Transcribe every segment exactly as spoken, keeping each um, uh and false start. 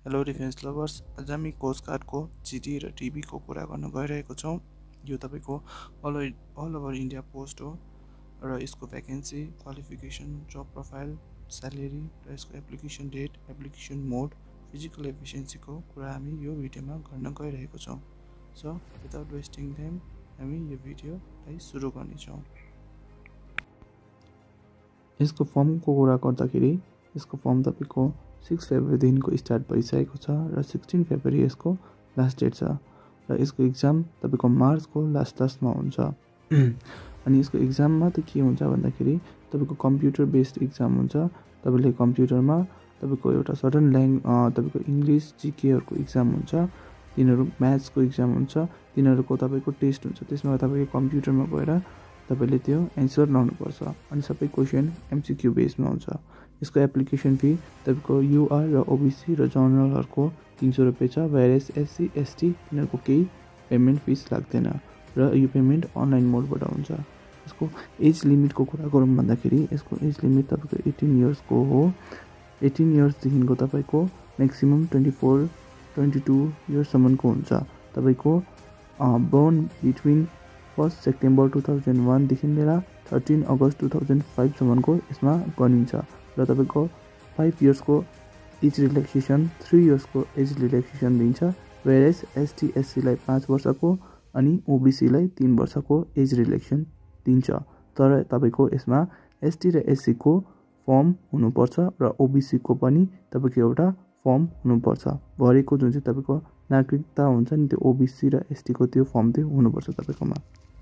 Hello defence lovers, आज हामी cost गार्डको GD र टिबीको कुरा गर्न गइरहेको छौँ। यो तपाईँको all all over India post हो र यसको vacancy, qualification, job profile, salary र यसको application date, application mode, physical एफिसियन्सीको कुरा हामी यो भिडियोमा गर्न गइरहेको छौँ। सो विदाउट वेस्टिङ टाइम हामी यो भिडियोलाई सुरु गर्नेछौँ। यसको फर्मको कुरा गर्दाखेरि यसको फर्म तपाईँको सिक्स फेब्रुअरीदेखिको स्टार्ट भइसकेको छ र सिक्सटिन फेब्रुअरी यसको लास्ट डेट छ र यसको इक्जाम तपाईँको मार्चको लास्ट लास्टमा हुन्छ। अनि यसको इक्जाममा त के हुन्छ भन्दाखेरि तपाईँको कम्प्युटर बेस्ड इक्जाम हुन्छ। तपाईँले कम्प्युटरमा तपाईँको एउटा सर्टन ल्याङ तपाईँको इङ्ग्लिस जिकेहरूको इक्जाम हुन्छ, तिनीहरू म्याथ्सको इक्जाम हुन्छ, तिनीहरूको तपाईँको टेस्ट हुन्छ। त्यसमा तपाईँको कम्प्युटरमा गएर तपाईँले त्यो एन्सर लाउनुपर्छ अनि सबै क्वेसन एमसिक्यू बेसमा हुन्छ। यसको एप्लिकेसन फी तपाईँको युआर र ओबिसी र जनरलहरूको तिन सौ रुपियाँ छ, वाइरएस एससी एसटी तिनीहरूको केही पेमेन्ट फिस लाग्दैन र यो पेमेन्ट अनलाइन मोडबाट हुन्छ। यसको एज लिमिटको कुरा गरौँ भन्दाखेरि यसको एज लिमिट तपाईँको एटिन इयर्सको हो। एटिन इयर्सदेखिको तपाईँको maximum twenty four twenty two इयर्ससम्मको हुन्छ। तपाईँको born between first September two thousand वानदेखि लिएर थर्टिन अगस्त टु थाउजन्ड फाइभसम्मको यसमा गनिन्छ र तपाईँको फाइभ इयर्सको एज रिल्याक्सेसन, थ्री इयर्सको एज रिल्याक्सेसन दिन्छ। वेयरएस एसटी एससीलाई पाँच वर्षको अनि ओबिसीलाई तिन वर्षको एज रिल्याक्सेसन दिन्छ। तर तपाईँको यसमा एसटी र एससीको फर्म हुनुपर्छ र ओबिसीको पनि तपाईँको एउटा फर्म हुनुपर्छ। भरेको जुन चाहिँ तपाईँको नागरिकता हुन्छ नि त्यो ओबिसी र एसटीको त्यो फर्म चाहिँ हुनुपर्छ तपाईँकोमा।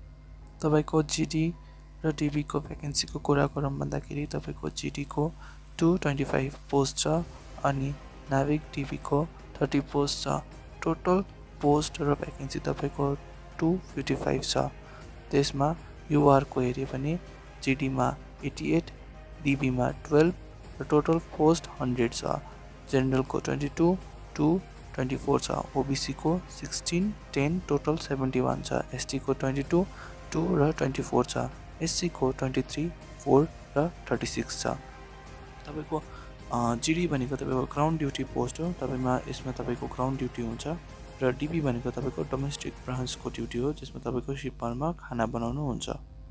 तपाईँको जिडी र टिबीको भ्याकेन्सीको कुरा गरौँ भन्दाखेरि तपाईँको जिडीको टू ट्वेन्टी फाइभ पोस्ट छ अनि नाविक टिबीको थर्टी पोस्ट छ। टोटल पोस्ट र भ्याकेन्सी तपाईँको टू फिफ्टी फाइभ छ। त्यसमा युआरको हेऱ्यो भने जिडीमा एटी एट, डिबीमा टुवेल्भ र टोटल पोस्ट हन्ड्रेड छ। जेनरलको twenty two two twenty four छ, ओबिसीको sixteen ten total seventy one छ, एसटीको ट्वेन्टी टू टू र ट्वेन्टी फोर छ, एससीको ट्वेन्टी थ्री फोर र थर्टी सिक्स छ। तपाईँको जिडी भनेको तपाईँको ग्राउन्ड ड्युटी पोस्ट हो। तपाईँमा यसमा तपाईँको ग्राउन्ड ड्युटी हुन्छ र डिबी भनेको तपाईँको डोमेस्टिक ब्रान्चको ड्युटी हो, जसमा तपाईँको सिपरमा खाना बनाउनु हुन्छ।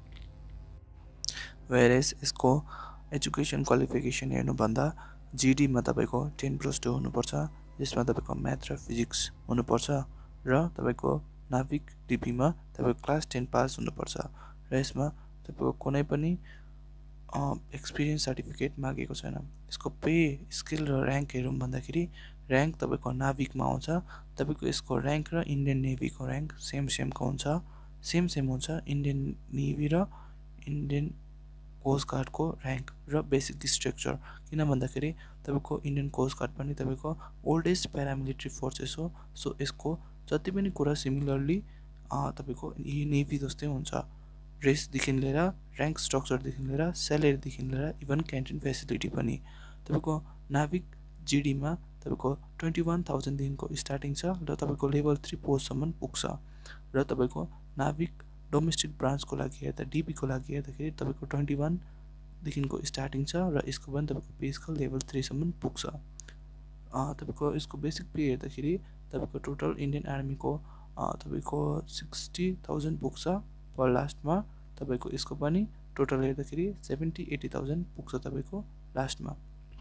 वेयरएस यसको एजुकेसन क्वालिफिकेसन हेर्नुभन्दा जिडीमा तपाईँको टेन प्लस टू हुनुपर्छ, जसमा तपाईँको म्याथ र फिजिक्स हुनुपर्छ र तपाईँको नाविक डिबीमा तपाईँको क्लास टेन पास हुनुपर्छ र यसमा तपाईँको कुनै पनि एक्सपिरियन्स सर्टिफिकेट मागेको छैन। यसको पे स्किल र ऱ्याङ्क हेरौँ भन्दाखेरि ऱ्याङ्क तपाईँको नाविकमा आउँछ। तपाईँको यसको ऱ्याङ्क र इन्डियन नेभीको ऱ्याङ्क सेम सेमको हुन्छ, सेम सेम हुन्छ। इन्डियन नेभी र इन्डियन कोस्ट गार्डको ऱ्याङ्क र बेसिक स्ट्रक्चर, किन भन्दाखेरि तपाईँको इन्डियन कोस्ट गार्ड पनि तपाईँको ओल्डेस्ट प्यारामिलिट्री फोर्सेस हो। सो यसको जति पनि कुरा सिमिलरली तपाईँको नेभी जस्तै हुन्छ। ड्रेसदेखि लिएर ऱ्याङ्क स्ट्रक्चरदेखि लिएर स्यालेरीदेखि लिएर इभन क्यान्टिन फेसिलिटी पनि। तपाईँको नाविक जिडीमा तपाईँको ट्वेन्टी वान थाउजन्डदेखिको स्टार्टिङ छ र तपाईँको लेभल थ्री पोस्टसम्म पुग्छ र तपाईँको नाविक डोमेस्टिक ब्रान्चको लागि हेर्दा डिबीको लागि हेर्दाखेरि तपाईँको ट्वेन्टी वानदेखिको स्टार्टिङ छ र यसको पनि तपाईँको पे स्केल लेभल थ्रीसम्म पुग्छ। तपाईँको यसको बेसिक पे हेर्दाखेरि तपाईँको टोटल इन्डियन आर्मीको तपाईँको सिक्सटी थाउजन्ड पुग्छ पर लास्टमा। तपाईँको यसको पनि टोटल हेर्दाखेरि सेभेन्टी एटी थाउजन्ड पुग्छ तपाईँको लास्टमा।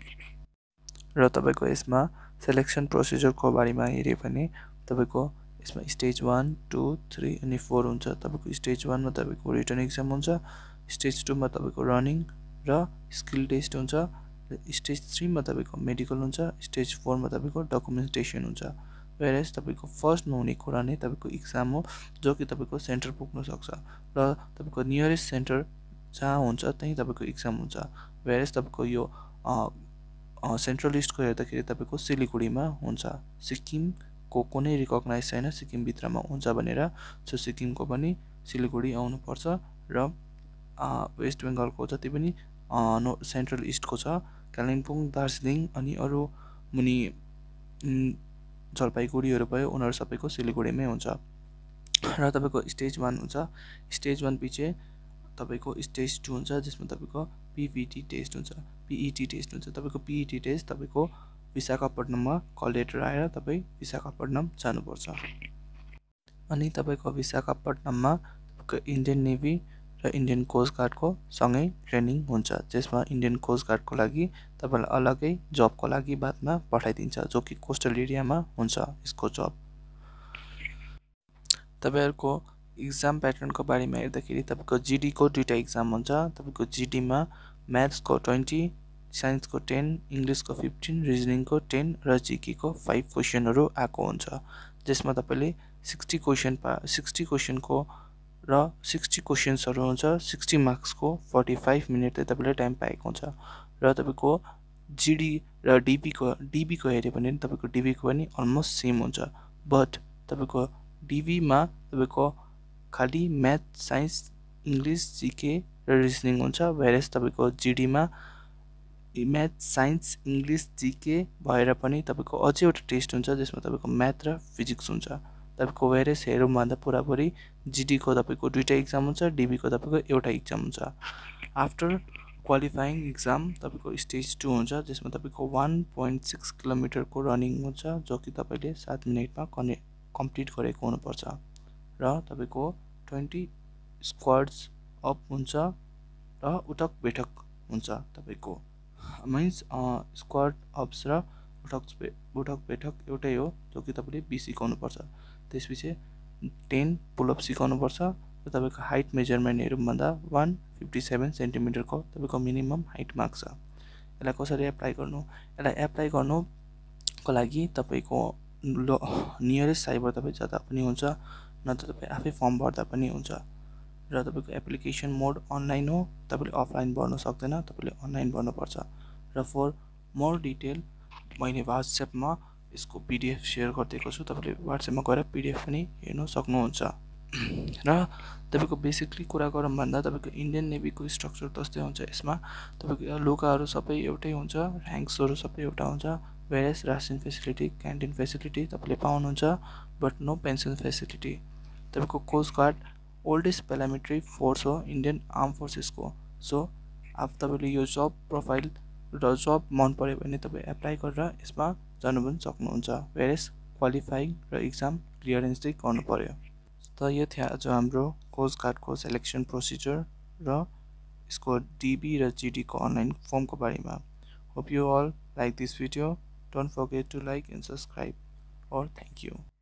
र तपाईँको यसमा सेलेक्सन प्रोसिजरको बारेमा हेऱ्यो भने तपाईँको यसमा स्टेज वान टू थ्री अनि फोर हुन्छ। तपाईँको स्टेज वानमा तपाईँको रिटर्न इक्जाम हुन्छ, स्टेज टूमा तपाईँको रनिङ र स्किल टेस्ट हुन्छ, स्टेज थ्रीमा तपाईँको मेडिकल हुन्छ, स्टेज फोरमा तपाईँको डकुमेन्टेसन हुन्छ। वेयरएस तपाईँको फर्स्टमा हुने कुरा नै तपाईँको इक्जाम हो, जो कि तपाईँको सेन्टर पुग्न सक्छ र तपाईँको नियरेस्ट सेन्टर जहाँ हुन्छ त्यहीँ तपाईँको इक्जाम हुन्छ। वेयरएस तपाईँको यो सेन्ट्रल लिस्टको हेर्दाखेरि तपाईँको सिलिगुडीमा हुन्छ। सिक्किमको कुनै रिकगनाइज छैन सिक्किमभित्रमा हुन्छ भनेर, सो सिक्किमको पनि सिलिगुडी आउनुपर्छ र वेस्ट बेङ्गलको जति पनि नो सेन्ट्रल इस्टको छ कालिम्पोङ, दार्जिलिङ अनि अरू मुनि जलपाइगुडीहरू भयो, उनीहरू सबैको सिलिगुडीमै हुन्छ। र तपाईँको स्टेज वान हुन्छ, स्टेज वान पछि तपाईँको स्टेज टू हुन्छ, जसमा तपाईँको पिभिटी टेस्ट हुन्छ, पिइटी टेस्ट हुन्छ। तपाईँको पिइटी टेस्ट तपाईँको विशाखापट्टनममा कल लेटर आएर तपाईँ विशाखापट्टनम जानुपर्छ। अनि तपाईँको विशाखापट्टनममा तपाईँको इन्डियन नेभी र इन्डियन कोस्ट गार्डको सँगै ट्रेनिङ हुन्छ, जसमा इन्डियन कोस्ट गार्डको लागि तपाईँलाई अलग्गै जबको लागि बादमा पठाइदिन्छ, जो कि कोस्टल एरियामा हुन्छ यसको जब। तपाईँहरूको इक्जाम प्याटर्नको बारेमा हेर्दाखेरि तपाईँको जिडीको दुईवटा इक्जाम हुन्छ। तपाईँको जिडीमा म्याथ्सको ट्वेन्टी, साइन्सको टेन, इङ्ग्लिसको फिफ्टिन, रिजनिङको टेन र जिकेको फाइभ क्वेसनहरू आएको हुन्छ, जसमा तपाईँले सिक्सटी क्वेसन पा सिक्सटी क्वेसनको र सिक्सटी क्वेसन्सहरू हुन्छ। सिक्सटी मार्क्सको फोर्टी फाइभ मिनट चाहिँ तपाईँले टाइम पाएको हुन्छ। र तपाईँको जिडी र डिबीको डिबीको हेऱ्यो भने तपाईँको डिबीको पनि अलमोस्ट सेम हुन्छ, बट तपाईँको डिबीमा तपाईँको खालि म्याथ, साइन्स, इङ्ग्लिस, जिके र रिजनिङ हुन्छ, वेरेस तपाईँको जिडीमा म्याथ, साइन्स, इङ्ग्लिस, जिके भएर पनि तपाईँको अझै एउटा टेस्ट हुन्छ, जसमा तपाईँको म्याथ र फिजिक्स हुन्छ। तपाईँको वेरेस हेरौँ भन्दा पुरापुरी जिडीको तपाईँको दुईवटा इक्जाम हुन्छ, डिबीको तपाईँको एउटा इक्जाम हुन्छ। आफ्टर क्वालिफाइङ इक्जाम तपाईँको स्टेज टू हुन्छ, जसमा तपाईँको वान पोइन्ट सिक्स किलोमिटरको रनिङ हुन्छ, जो कि तपाईँले सात मिनटमा कने कम्प्लिट गरेको हुनुपर्छ। र तपाईँको ट्वेन्टी स्क्वाड्स अप हुन्छ र उठक बैठक हुन्छ। तपाईँको मिन्स स्क्वाड अप्स र उठक उठक बैठक एउटै हो, जो कि तपाईँले बिस सिकाउनुपर्छ। त्यसपछि टेन पुलअप सिकाउनुपर्छ र तपाईँको हाइट मेजरमेन्ट हेरौँ भन्दा वान फिफ्टी सेभेन सेन्टिमिटरको तपाईँको मिनिमम हाइट मार्क छ। यसलाई कसरी एप्लाई गर्नु? यसलाई एप्लाई गर्नुको लागि तपाईँको लो नियरेस्ट साइबर तपाईँ जाँदा पनि हुन्छ, नत्र तपाईँ आफै फर्म भर्दा पनि हुन्छ। र तपाईँको एप्लिकेसन मोड अनलाइन हो, तपाईँले अफलाइन भर्न सक्दैन, तपाईँले अनलाइन भर्नुपर्छ। र फर मोर डिटेल मैले वाट्सएपमा यसको पिडिएफ सेयर गरिदिएको छु, तपाईँले वाट्सएपमा गएर पिडिएफ पनि हेर्नु सक्नुहुन्छ। र तपाईँको बेसिकली कुरा गरौँ भन्दा तपाईँको इन्डियन नेभीको स्ट्रक्चर त्यस्तै हुन्छ। यसमा तपाईँको लुगाहरू सबै एउटै हुन्छ, ऱ्याङ्क्सहरू सबै एउटा हुन्छ, whereas ration facility, canteen facility तपाईँले पाउनुहुन्छ, बट नो पेन्सन फेसिलिटी। तपाईँको coast guard oldest paramilitary force हो इन्डियन आर्म फोर्सेसको। सो अब तपाईँले यो जब प्रोफाइल र जब मन पऱ्यो भने तपाईँ एप्लाई गरेर यसमा जानु पनि सक्नुहुन्छ, वेरेस क्वालिफाइङ र इक्जाम क्लियरेन्स चाहिँ गर्नु पर्यो। त यो थियो आज हाम्रो कोस्ट गार्डको सेलेक्सन प्रोसिजर र यसको डिबी र जिडीको अनलाइन फर्मको बारेमा। Hope you all like this video. Don't forget to like and subscribe, or thank you.